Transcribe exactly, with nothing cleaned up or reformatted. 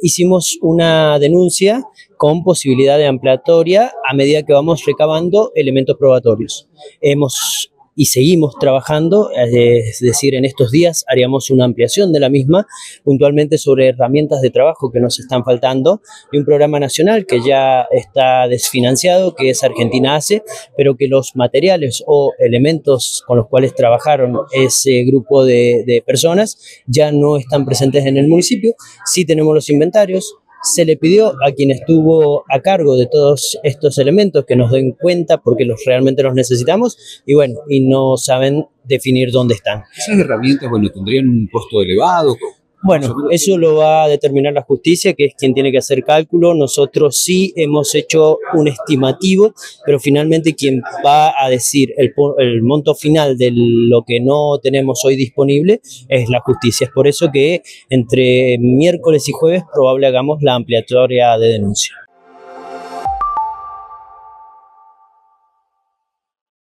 hicimos una denuncia con posibilidad de ampliatoria a medida que vamos recabando elementos probatorios. Hemos y seguimos trabajando, es decir, en estos días haríamos una ampliación de la misma, puntualmente sobre herramientas de trabajo que nos están faltando, y un programa nacional que ya está desfinanciado, que es Argentina Hace, pero que los materiales o elementos con los cuales trabajaron ese grupo de, de personas ya no están presentes en el municipio. Sí tenemos los inventarios. Se le pidió a quien estuvo a cargo de todos estos elementos que nos den cuenta porque los realmente los necesitamos y bueno, y no saben definir dónde están. Esas herramientas, bueno, tendrían un costo elevado. Bueno, eso lo va a determinar la justicia, que es quien tiene que hacer cálculo. Nosotros sí hemos hecho un estimativo, pero finalmente quien va a decir el, el monto final de lo que no tenemos hoy disponible es la justicia. Es por eso que entre miércoles y jueves probable hagamos la ampliatoria de denuncia.